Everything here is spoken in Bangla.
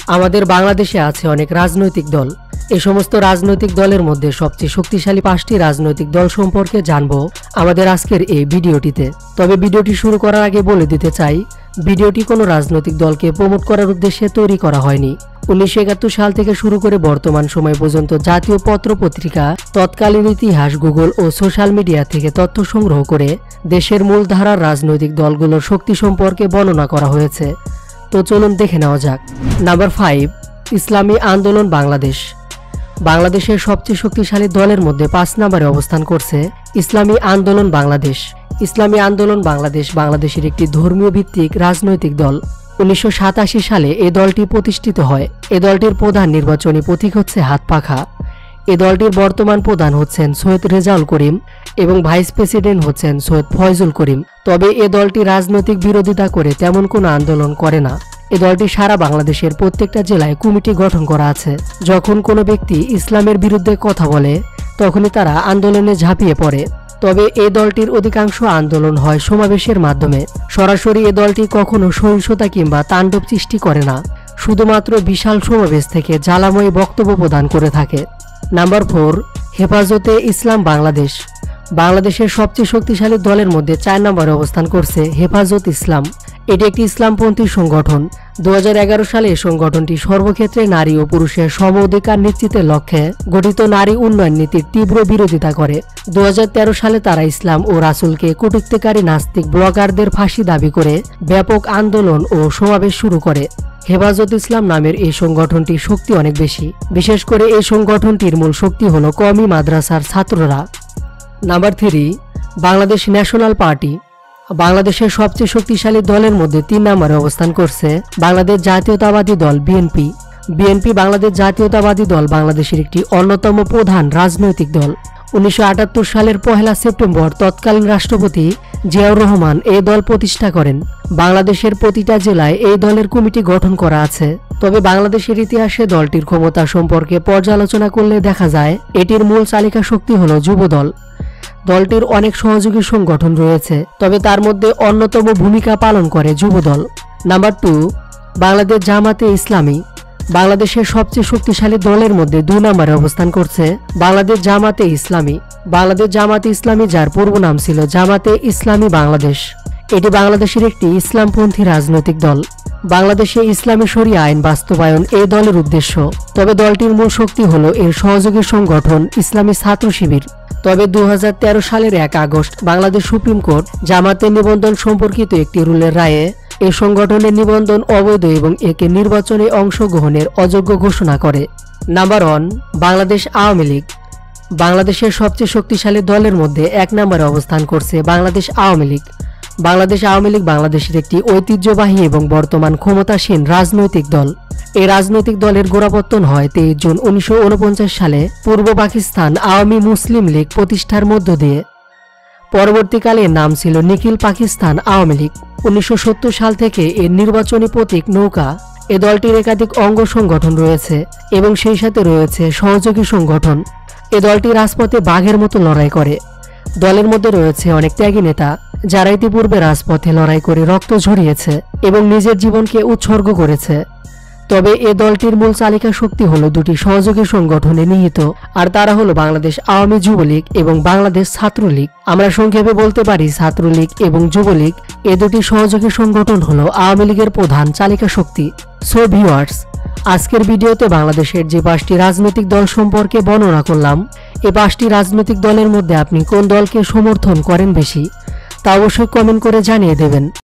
আমাদের বাংলাদেশে আছে অনেক রাজনৈতিক দল। এই সমস্ত রাজনৈতিক দলের মধ্যে সবচেয়ে শক্তিশালী 5টি রাজনৈতিক দল সম্পর্কে জানবো আমাদের আজকের এই ভিডিওটিতে। তবে ভিডিওটি শুরু করার আগে বলে দিতে চাই, ভিডিওটি কোনো রাজনৈতিক দলকে প্রমোট করার উদ্দেশ্যে তৈরি করা হয়নি। 1971 সাল থেকে শুরু করে বর্তমান সময় পর্যন্ত জাতীয় পত্র পত্রিকা, তৎকালীন ইতিহাস, গুগল ও সোশ্যাল মিডিয়া থেকে তথ্য সংগ্রহ করে দেশের মূলধারার রাজনৈতিক দলগুলোর শক্তি সম্পর্কে বর্ণনা করা হয়েছে। তো চলুন দেখে নেওয়া যাক। নাম্বার 5, ইসলামী আন্দোলন বাংলাদেশ। বাংলাদেশের সবচেয়ে শক্তিশালী দলের মধ্যে 5 নম্বরে অবস্থান করছে ইসলামী আন্দোলন বাংলাদেশ। ইসলামী আন্দোলন বাংলাদেশ বাংলাদেশের একটি ধর্মীয় ভিত্তিক রাজনৈতিক দল। 1987 সালে এই দলটি প্রতিষ্ঠিত হয়। এই দলটির প্রধান নির্বাচনী প্রতীক হচ্ছে হাত পাখা। এই দলটির বর্তমান প্রধান হচ্ছেন সৈয়দ রেজাউল করিম এবং ভাইস প্রেসিডেন্ট হচ্ছেন সৈয়দ ফয়জুল করিম। তবে এ দলটি রাজনৈতিক বিরোধিতা করে তেমন কোনো আন্দোলন করে না। এ দলটি সারা বাংলাদেশের প্রত্যেকটা জেলায় কমিটি গঠন করা আছে। যখন কোনো ব্যক্তি ইসলামের বিরুদ্ধে কথা বলে তখনই তারা আন্দোলনে ঝাঁপিয়ে পড়ে। তবে এই দলটির অধিকাংশ আন্দোলন হয় সমাবেশের মাধ্যমে। সরাসরি এ দলটি কখনো সহিংসতা কিংবা তাণ্ডব সৃষ্টি করে না, শুধুমাত্র বিশাল সমাবেশ থেকে জ্বালাময়ী বক্তব্য প্রদান করে থাকে। নাম্বার 4, হেফাজতে ইসলাম বাংলাদেশ। বাংলাদেশের সবচেয়ে শক্তিশালী দলের মধ্যে 4 নম্বরে অবস্থান করছে হেফাজত ইসলাম। এটি একটি ইসলামপন্থী সংগঠন। 2011 সালে এই সংগঠনটি সর্বক্ষেত্রে নারী ও পুরুষের সম অধিকার নিশ্চিতের লক্ষ্যে গঠিত নারী উন্নয়ন নীতির তীব্র বিরোধিতা করে। 2013 সালে তারা ইসলাম ও রাসূলকে কটূক্তিকারী নাস্তিক ব্লগারদের ফাঁসি দাবি করে ব্যাপক আন্দোলন ও সমাবেশ শুরু করে। হেফাজত ইসলাম নামের এই সংগঠনটির শক্তি অনেক বেশি। বিশেষ করে এই সংগঠনটির মূল শক্তি হল কওমি মাদ্রাসার ছাত্ররা। Number 3, Bangladesh national party. বাংলাদেশের সবচেয়ে শক্তিশালী দলের মধ্যে 3 নম্বরে অবস্থান করছে বাংলাদেশ জাতীয়তাবাদী দল বিএনপি। বিএনপি বাংলাদেশ জাতীয়তাবাদী দল বাংলাদেশের একটি অন্যতম প্রধান রাজনৈতিক দল। 1978 সালের 1 সেপ্টেম্বর তৎকালীন রাষ্ট্রপতি জিয়াউর রহমান এই দল প্রতিষ্ঠা করেন। বাংলাদেশের প্রতিটা জেলায় এই দলের কমিটি গঠন করা আছে। তবে বাংলাদেশের ইতিহাসে দলটির ক্ষমতা সম্পর্কে পর্যালোচনা করলে দেখা যায় এটির মূল চালিকা শক্তি হল যুবদল। দলটির অনেক সহযোগী সংগঠন রয়েছে, তবে তার মধ্যে অন্যতম ভূমিকা পালন করে যুবদল। নাম্বার 2, বাংলাদেশ জামাতে ইসলামী। বাংলাদেশের সবচেয়ে শক্তিশালী দলের মধ্যে 2 নম্বরে অবস্থান করছে বাংলাদেশ জামাতে ইসলামী। বাংলাদেশ জামাতে ইসলামী, যার পূর্ব নাম ছিল জামাতে ইসলামী বাংলাদেশ, এটি বাংলাদেশের একটি ইসলামপন্থী রাজনৈতিক দল। বাংলাদেশে ইসলামী শরিয়া আইন বাস্তবায়ন এই দলের উদ্দেশ্য। তবে দলটির মূল শক্তি হল এর সহযোগী সংগঠন ইসলামী ছাত্র শিবির। তবে 2013 সালের 1 আগস্ট বাংলাদেশ সুপ্রিম কোর্ট জামাতের নিবন্ধন সম্পর্কিত একটি রুলের রায়ে এই সংগঠনের নিবন্ধন অবৈধ এবং একে নির্বাচনে অংশগ্রহণের অযোগ্য ঘোষণা করে। Number 1, Bangladesh Awami League. বাংলাদেশের সবচেয়ে শক্তিশালী দলের মধ্যে 1 নম্বরে অবস্থান করছে বাংলাদেশ আওয়ামী লীগ। বাংলাদেশ আওয়ামী লীগ বাংলাদেশের একটি ঐতিহ্যবাহী এবং বর্তমান ক্ষমতাসীন রাজনৈতিক দল। এই রাজনৈতিক দলের গোড়াপত্তন হয় 23 জুন 1949 সালে পূর্ব পাকিস্তান আওয়ামী মুসলিম লীগ প্রতিষ্ঠার মধ্য দিয়ে। পরবর্তীকালে এর নাম ছিল নিখিল পাকিস্তান আওয়ামী লীগ। 1970 সাল থেকে এর নির্বাচনী প্রতীক নৌকা। এ দলটির একাধিক অঙ্গ সংগঠন রয়েছে এবং সেই সাথে রয়েছে সহযোগী সংগঠন। এ দলটি রাজপথে বাঘের মতো লড়াই করে। দলের মধ্যে রয়েছে অনেক ত্যাগী নেতা যারা ইতিপূর্বে রাজপথে লড়াই করে রক্ত ঝরিয়েছে এবং নিজের জীবনকে উৎসর্গ করেছে। তবে এ দলটির মূল চালিকা শক্তি হলো 2টি সহযোগী সংগঠনে নিহিত, আর তারা হলো বাংলাদেশ আওয়ামী যুবলীগ এবং বাংলাদেশ ছাত্রলীগ। আমরা সংক্ষেপে বলতে পারি ছাত্রলীগ এবং যুবলীগ এ 2টি সহযোগী সংগঠন হলো আওয়ামী লীগের প্রধান চালিকা শক্তি। সো ভিউয়ার্স, আজকের ভিডিওতে বাংলাদেশের যে 5টি রাজনৈতিক দল সম্পর্কে বর্ণনা করলাম, এই 5টি রাজনৈতিক দলের মধ্যে আপনি কোন দলকে সমর্থন করেন বেশি তা অবশ্যই কমেন্ট করে জানিয়ে দেবেন।